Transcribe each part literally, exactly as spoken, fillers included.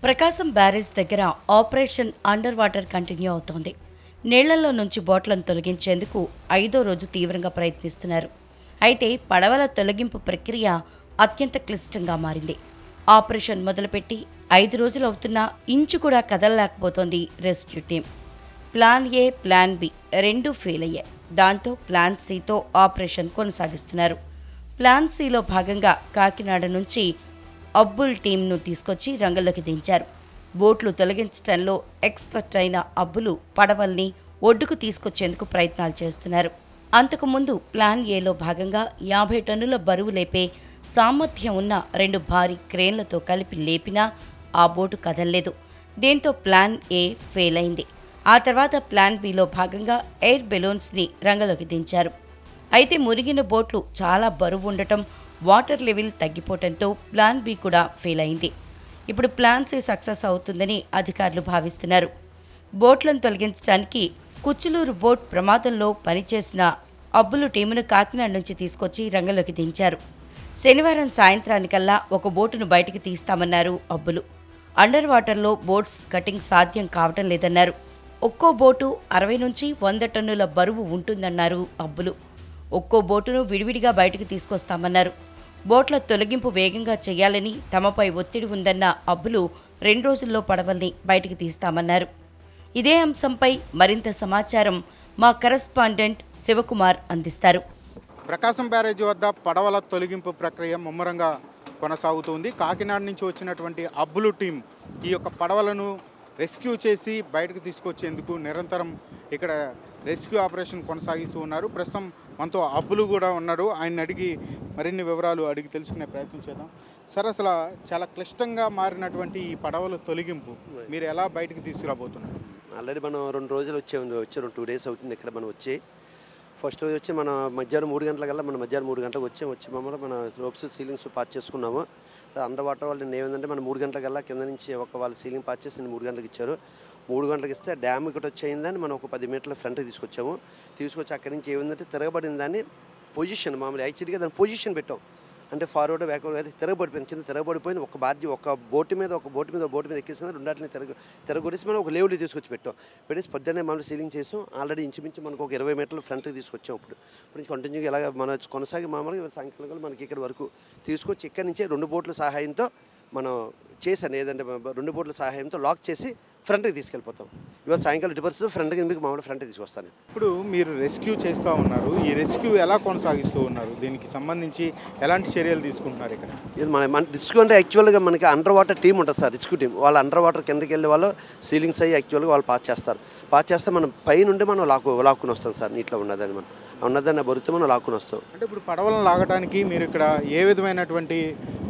ప్రకాశం barrage దగ్గర operation under water continue అవుతోంది. నీళ్లలో నుంచి బోట్లను తొలగించేందుకు ఐదో రోజు తీవ్రంగా ప్రయత్నిస్తున్నారు. అయితే పడవల తొలగింపు ప్రక్రియ అత్యంత క్లిష్టంగా మారింది. ఆపరేషన్ మొదలుపెట్టి ఐదు రోజులు అవుతున్నా ఇంచు కూడా కదలలేకపోతోంది rescue team. Plan A, plan B రెండూ ఫెయిల్ అయ్యాయి. దాంతో ప్లాన్ సితో ఆపరేషన్ కొనసాగిస్తున్నారు. ప్లాన్ సిలో భాగంగా కాకినాడ నుంచి అబ్బుల్ టీంను తీసుకొచ్చి రంగంలోకి దించారు. బోట్లు తొలగించడంలో ఎక్స్పర్ట్ అయిన అబ్బులు పడవల్ని ఒడ్డుకు తీసుకొచ్చేందుకు ప్రయత్నాలు చేస్తున్నారు. అంతకుముందు ప్లాన్ ఏలో భాగంగా యాభై టన్నుల బరువు లేపే సామర్థ్యం ఉన్న రెండు భారీ క్రేన్లతో కలిపి లేపినా ఆ బోటు కదల్లేదు. దీంతో ప్లాన్ ఏ ఫెయిల్ అయింది. ఆ తర్వాత ప్లాన్ బిలో భాగంగా ఎయిర్ బెలూన్స్ని రంగంలోకి దించారు. అయితే మురిగిన బోట్లు చాలా బరువు ఉండటం, వాటర్ లెవెల్ తగ్గిపోవడంతో ప్లాన్ బి కూడా ఫెయిల్ అయింది. ఇప్పుడు ప్లాన్ సి సక్సెస్ అవుతుందని అధికారులు భావిస్తున్నారు. బోట్లను తొలగించడానికి కుచ్చులూరు బోట్ ప్రమాదంలో పనిచేసిన అబ్బులు టీమును కాకినాడ నుంచి తీసుకొచ్చి రంగంలోకి దించారు. శనివారం సాయంత్రానికల్లా ఒక బోటును బయటికి తీస్తామన్నారు అబ్బులు. అండర్ వాటర్లో బోట్స్ కటింగ్ సాధ్యం కావటం లేదన్నారు. ఒక్కో బోటు అరవై నుంచి వంద టన్నుల బరువు ఉంటుందన్నారు అబ్బులు. ఒక్కో బోటును విడివిడిగా బయటకు తీసుకొస్తామన్నారు. బోట్ల తొలగింపు వేగంగా చేయాలని తమపై ఒత్తిడి ఉందన్న అబ్బులు రెండు రోజుల్లో పడవల్ని బయటకు తీస్తామన్నారు. ఇదే అంశంపై మరింత సమాచారం మా కరెస్పాండెంట్ శివకుమార్ అందిస్తారు. ప్రకాశం బ్యారేజీ వద్ద పడవల తొలగింపు ప్రక్రియ ముమ్మరంగా కొనసాగుతుంది. కాకినాడ నుంచి వచ్చినటువంటి అబ్బులు టీం ఈ యొక్క పడవలను రెస్క్యూ చేసి బయటకు తీసుకొచ్చేందుకు నిరంతరం ఇక్కడ రెస్క్యూ ఆపరేషన్ కొనసాగిస్తూ ఉన్నారు. ప్రస్తుతం మనతో అబ్బులు కూడా ఉన్నారు. ఆయన అడిగి మరిన్ని వివరాలు అడిగి తెలుసుకునే ప్రయత్నం చేద్దాం. సార్, అసలు చాలా క్లిష్టంగా మారినటువంటి ఈ పడవల తొలగింపు మీరు ఎలా బయటకు తీసుకురాబోతున్నారు? ఆల్రెడీ మనం రెండు రోజులు వచ్చే వచ్చారు, టూ డేస్ అవుతుంది ఇక్కడ మనం వచ్చి. ఫస్ట్ రోజు వచ్చి మన మధ్యాహ్నం మూడు గంటలకల్లా మన మధ్యాహ్నం మూడు గంటలకు వచ్చి వచ్చి మమ్మల్ని మన రోప్స్ సీలింగ్స్ పాస్ చేసుకున్నాము. అండర్ వాటర్ వాళ్ళు ఏమైందంటే మనం మూడు గంటలకల్లా కింద నుంచి ఒక వాళ్ళు సీలింగ్ పాస్ చేసి మూడు గంటలకు ఇచ్చారు. మూడు గంటలకు ఇస్తే డ్యామ్ ఇక్కడ వచ్చేయిందని మనం ఒక పది మీటర్ల ఫ్రంట్కి తీసుకొచ్చాము. తీసుకొచ్చి అక్కడి నుంచి ఏమైందంటే తిరగబడిన దాన్ని పొజిషన్ మామూలు యాక్చువల్గా దాన్ని పొజిషన్ పెట్టాం. అంటే ఫార్వర్డ్ బ్యాక్వర్డ్ అయితే తిరగబడిపోయింది, కింద తిరగబడిపోయింది. ఒక బాధ్య ఒక బోటు మీద ఒక బోటు మీద ఒక బోటు మీద ఎక్కిస్తుంది, రెండాటిని తిరగ తిరగొడేసి మనం ఒక లెవెల్కి తీసుకొచ్చి పెట్టాం. పెట్టేసి పొద్దున్నే మనం సీలింగ్ చేసాం. ఆల్రెడీ ఇంచుమించు మనకు ఒక ఇరవై మీటర్ల ఫ్రంట్కి తీసుకొచ్చాం. ఇప్పుడు ఇప్పుడు కంటిన్యూగా ఇలాగ మన కొనసాగి మామూలుగా సాయంకాలం మనకి ఇక్కడ వరకు తీసుకొచ్చి ఇక్కడి నుంచే రెండు బోట్ల సహాయంతో మనం చేశాను. ఏదంటే రెండు బోట్ల సహాయంతో లాక్ చేసి ఫ్రంట్కి తీసుకెళ్ళిపోతాం. ఇవాళ సాయంకాలం ఇటు పరిస్థితి ఫ్రంట్కి మీకు మామూలు ఫ్రంట్కి తీసుకొస్తాను. ఇప్పుడు మీరు రెస్క్యూ చేస్తూ ఉన్నారు. ఈ రెస్క్యూ ఎలా కొనసాగిస్తూ ఉన్నారు? దీనికి సంబంధించి ఎలాంటి చర్యలు తీసుకుంటున్నారు ఇక్కడ? ఇది మన మన రెస్క్యూ అంటే యాక్చువల్గా మనకి అండర్ వాటర్ టీం ఉంటుంది సార్. రెస్క్యూ టీం వాళ్ళు అండర్ వాటర్ కిందకి వెళ్ళి వాళ్ళు సీలింగ్స్ అయ్యి యాక్చువల్గా వాళ్ళు పాస్ చేస్తారు. పాస్ చేస్తే మనం పై నుండి మనం లాక్కు లాక్కుని వస్తాం సార్. నీటిలో ఉన్నదని మనం ఉన్నదాన్ని బొరితే మనం లాక్కుని వస్తాం. అంటే ఇప్పుడు పడవలను లాగడానికి మీరు ఇక్కడ ఏ విధమైనటువంటి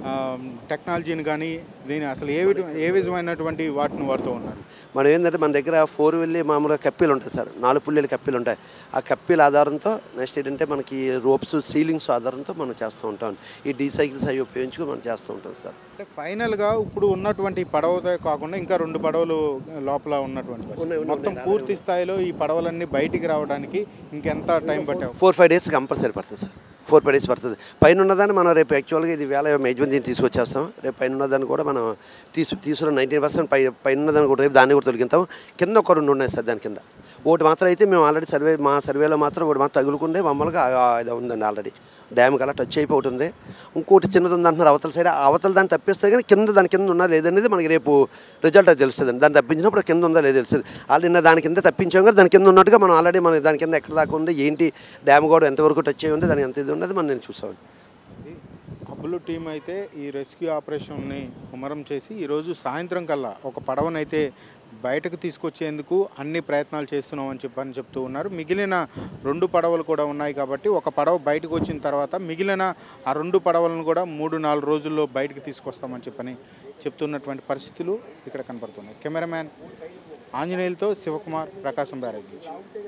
టెక్నాలజీని కానీ దీని అసలు ఏ విధ ఏ విధమైనటువంటి వాటిని వాడుతూ ఉన్నారు? మనం ఏంటంటే మన దగ్గర ఫోర్ వీల్ మామూలుగా కప్పీలు ఉంటాయి సార్. నాలుగు పుల్లెలు కప్పీలు ఉంటాయి. ఆ కప్పీల ఆధారంతో నెక్స్ట్ ఏంటంటే మనకి రోప్స్ సీలింగ్స్ ఆధారంతో మనం చేస్తూ ఉంటాం. ఈ డీ సైకిల్స్ అవి ఉపయోగించుకుని మనం చేస్తూ ఉంటాం సార్. అంటే ఫైనల్గా ఇప్పుడు ఉన్నటువంటి పడవతో కాకుండా ఇంకా రెండు పడవలు లోపల ఉన్నటువంటి మొత్తం పూర్తి స్థాయిలో ఈ పడవలన్నీ బయటికి రావడానికి ఇంకెంత టైం పట్టావు? ఫోర్ ఫైవ్ డేస్ కంపల్సరీ పడుతుంది సార్. ఫోర్ ఫైవ్ డేస్ పడుతుంది. పైన ఉన్నదాన్ని మనం రేపు యాక్చువల్గా ఇది వేళ మేజ్మెంట్ దీన్ని తీసుకొచ్చేస్తాం. రేపు పైన ఉన్నదాన్ని కూడా మనం తీసు తీసుకున్న నైంటీ పర్సెంట్ పై పైన ఉన్నదాన్ని కూడా రేపు దాన్ని కూడా తొలగిస్తాం. కింద ఒక రెండు ఉన్నాయి సార్. దాని కింద ఒకటి మాత్రం అయితే మేము ఆల్రెడీ సర్వే మా సర్వేలో మాత్రం ఒకటి మాత్రం తగులుకుంటే మమ్మల్ని ఇది ఉందండి. ఆల్రెడీ డ్యామ్ కల్లా టచ్ అయిపోతుంది. ఇంకోటి చిన్నది ఉంది అంటున్నారు అవతల సైడ్. అవతల దాన్ని తప్పిస్తే కానీ కింద దాని కింద ఉన్నది లేదనేది మనకి రేపు రిజల్ట్ అది తెలుస్తుంది. దాన్ని తప్పించినప్పుడు కింద ఉందా లేదు తెలుస్తుంది. ఆల్రెడీ దాని కింద తప్పించాం కానీ దాని కింద ఉన్నట్టుగా మనం ఆల్రెడీ మన దాని కింద ఎక్కడ దాకా ఉంది ఏంటి డ్యామ్ కూడా ఎంతవరకు టచ్ అయ్యి ఉంది దానికి ఎంత ఇది ఉన్నది మనం నేను చూసామండి. అబ్బులు టీం అయితే ఈ రెస్క్యూ ఆపరేషన్ని ముమ్మరం చేసి ఈరోజు సాయంత్రం కల్లా ఒక పడవనైతే బయటకు తీసుకొచ్చేందుకు అన్ని ప్రయత్నాలు చేస్తున్నామని చెప్పని చెప్తూ ఉన్నారు. మిగిలిన రెండు పడవలు కూడా ఉన్నాయి కాబట్టి ఒక పడవ బయటకు వచ్చిన తర్వాత మిగిలిన ఆ రెండు పడవలను కూడా మూడు నాలుగు రోజుల్లో బయటకు తీసుకొస్తామని చెప్పని చెప్తున్నటువంటి పరిస్థితులు ఇక్కడ కనపడుతున్నాయి. కెమెరామ్యాన్ ఆంజనేయులతో శివకుమార్, ప్రకాశం బ్యారేజ్ నుంచి.